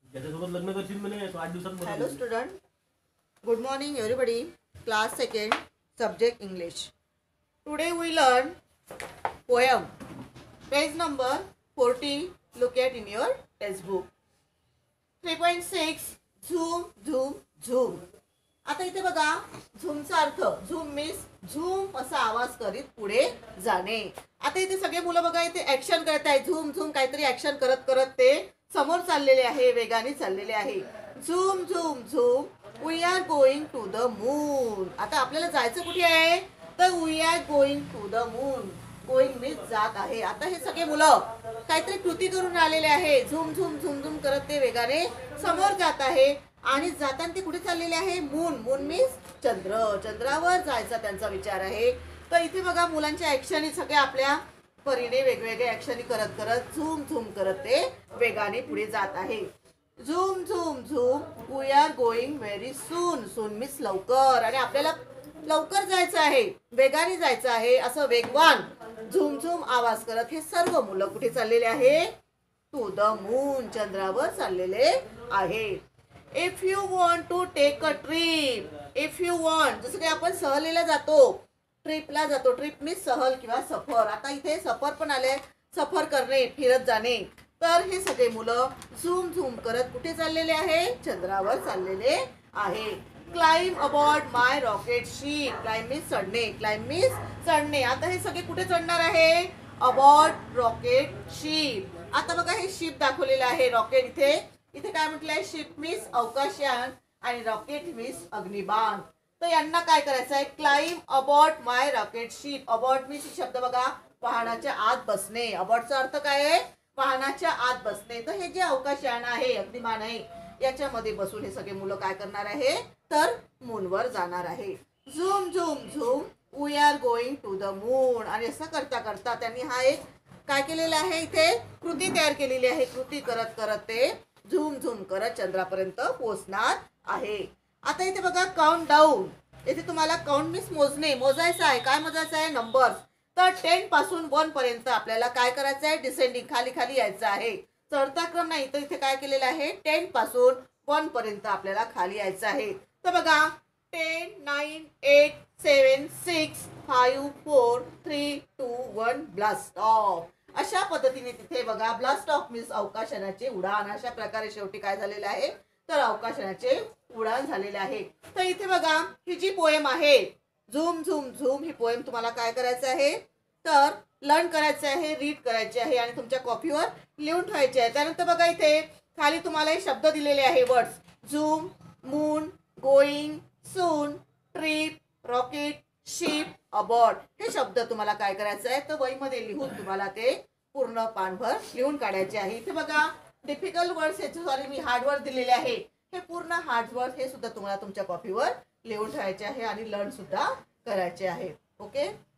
ज्याच्यासोबत लग्न करशील म्हणे तो 8 दिवसात मरतो. Hello student, good morning everybody. Class 2nd, subject English. Today we learn poem. Page number 40. Look at in your textbook. 3.6 zoom zoom zoom. आता इथे बघा झूमचा अर्थ झूम मीन्स झूम असा आवाज करीत पुढे जाणे. आता इथे सगळे मुलं बघा इथे ऍक्शन करत आहे. झूम झूम काहीतरी ऍक्शन करत करत ते समोर चाललेले आहे, वेगाने चाललेले आहे. Zoom zoom zoom we are going to the moon. आता आपल्याला जायचं कुठे आहे तर we are going to the moon. Going means जात आहे. आता हे सगळे मुलं काहीतरी कृती करून आलेले आहे. झूम झूम झूम झूम करत ते वेगाने समोर जात आहे आणि जाताना ते कुठे चाललेले आहे मून. मून मीन्स चंद्र. चंद्रावर जायचा त्यांचा विचार आहे. तर इथे बघा मुलांच्या ऍक्शनी सगळे आपल्या परीने वेगवेगळ्या ऍक्शनी करत करत झूम झूम करत ते वेगाने पुढे जात आहे. Zoom zoom zoom we are going very soon. Soon means लवकर. आणि आपल्याला लवकर जायचं आहे, वेगाने जायचं आहे. असं वेगवान झूम झूम आवाज करत हे सर्व मुलं कुठे चाललेले आहे टू द मून. चंद्रावर चाललेले आहे. If you want to take a trip. If you want जसं काही आपण सहलीला जातो, ट्रिपला जातो. ट्रिप मीन्स सहल किंवा सफर. आता इथे सफर पण आले, सफर करणे, फिरत जाणे. तर हे सगळे मुलं झूम झूम करत कुठे चाललेले आहे चंद्रावर चाललेले आहे. Climb aboard my rocket ship. Climb means चढणे. क्लाइम मीन्स चढणे. आता हे सगळे कुठे चढणार आहे अबॉर्ड रॉकेट शिप. आता बघा हे शिप दाखवलेलं आहे. रॉकेट इथे इथे काय म्हटलंय शिप मीन्स अवकाशयान आणि रॉकेट मीन्स अग्निबाण. तर यांना काय करायचं आहे climb aboard my rocket ship. Aboard means शब्द बघा वाहनाच्या आत बसणे. अबॉर्डचा अर्थ काय आहे वाहनाच्या आत बसणे. तर हे जे अवकाशयान आहे अग्निबाण आहे याच्यामध्ये बसून हे सगळे मुलं काय करणार आहे तर मूनवर जाणार आहे. Zoom zoom zoom we are going to the moon. आणि असं करता करता त्यांनी हा एक काय केलेला आहे इथे कृती तयार केलेली आहे. कृती करत करत ते झूम झूम करत चंद्रापर्यंत पोहोचणार आहे. आता इथे बघा काउंट डाऊन. इथे तुम्हाला काउंट मीन्स मोजणे. मोजायचं आहे. काय मोजायचं आहे नंबर. तर 10 पासून 1 पर्यंत आपल्याला काय करायचं आहे डिसेंडिंग खाली खाली यायचं आहे. चढता क्रम नाही. तर इथे काय केलेलं आहे 10 पासून 1 पर्यंत आपल्याला खाली यायचं आहे. तर बघा 10 9 8 7 6 5 4 3 2 1 ब्लास्ट ऑफ. अशा पद्धतीने तिथे बघा ब्लास्ट ऑफ मीन्स अवकाशयानाचे उडान. अशा प्रकारे शेवटी काय झालेलं आहे तर अवकाशयानाचे उडान झालेले आहे. तर इथे बघा ही जी पोएम आहे झूम झूम झूम ही पोएम तुम्हाला काय करायचं आहे तर लर्न करायचं आहे, रीड करायचे आहे आणि तुमच्या कॉपीवर लिहून ठेवायचे आहे. त्यानंतर बघा इथे खाली तुम्हाला हे शब्द दिलेले आहे words zoom, moon, going, soon, trip, rocket, ship, aboard. हे शब्द तुम्हाला काय करायचं आहे तर वहीमध्ये लिहून तुम्हाला ते पूर्ण पानभर लिहून काढायचे आहे. इथे बघा डिफिकल्ट वर्ड्स हे सॉरी मी हार्ड वर्ड दिलेले आहे. हे पूर्ण हार्ड वर्ड हे सुद्धा तुम्हाला तुमच्या कॉपीवर लिहून ठेवायचे आहे आणि लर्न सुद्धा करायचे आहे. ओके.